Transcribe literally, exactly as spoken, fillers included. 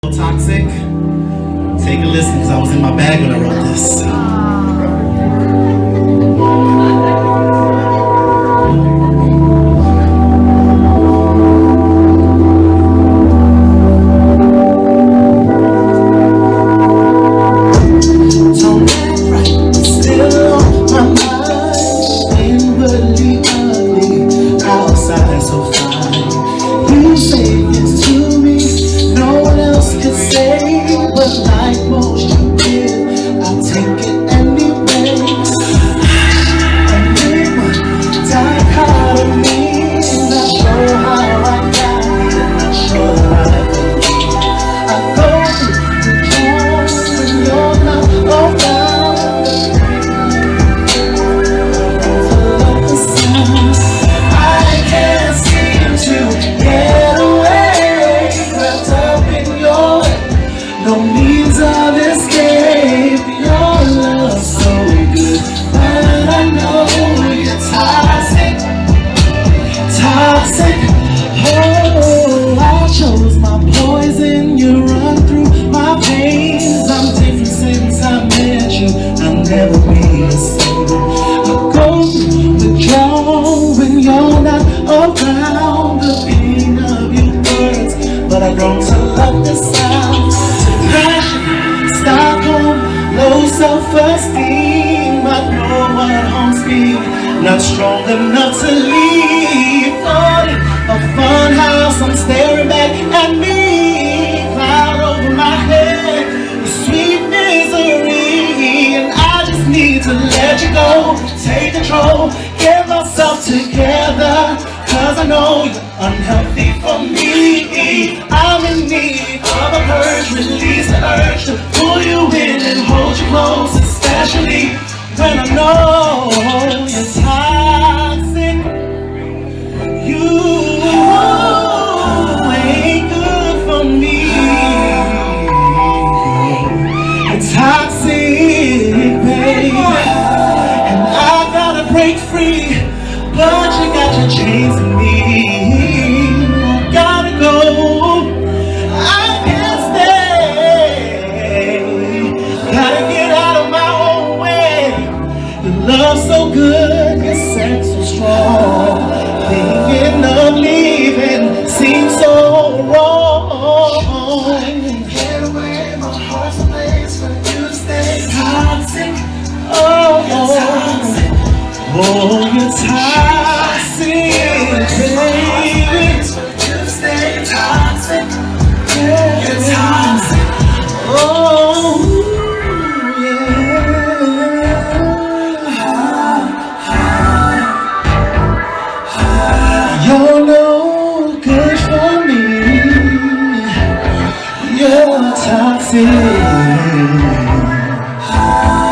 Toxic. Take a listen, because I was in my bag when I wrote this. Don't act right, still on my mind. Inwardly ugly, outside so fine. You say things to me no one else could say, but like most you give, I'll take it anyway. A new dichotomy, not sure how I got it, not sure I believe. I go through the joys when you're not around. I love the sound. I can't seem to get away, wrapped up in your no means of escape. Your love's so good, but I know you're toxic, toxic. Oh, I chose my poison. You run through my veins. I'm different since I met you. I'll never be the same. I go withdraw when you're not around. The pain of you hurts, but I've grown to love the sound. Stockholm, low self-esteem. I know what haunts me, not strong enough to leave. Thought it a fun house, I'm staring back at me. Cloud over my head, the sweet misery. And I just need to let you go, take control, get myself together. Cause I know you're unhealthy for me. I'm in need of a purge, release the urge to pull you in and hold you close, especially when I know you're toxic. You ain't good for me. You're toxic, baby, and I gotta break free. But you got your chains in me. I gotta go, I can't stay. Gotta get out of my own way. Your love's so good, your sex so strong. Thinking of leaving seems so wrong. I can get away, my heart's a place for you to stay. Toxic, oh, you're toxic. Oh, you're toxic, baby. You stay toxic. Yeah. You're toxic. Oh, yeah. You're no good for me. You're toxic.